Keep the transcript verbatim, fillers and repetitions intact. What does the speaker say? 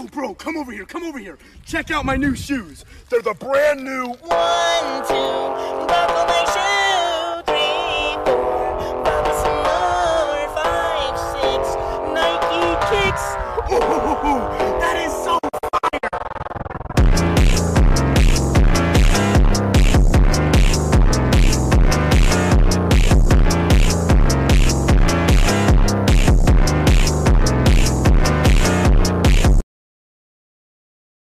bro, come over here, come over here. Check out my new shoes. They're the brand new One, two, buckle my shoes.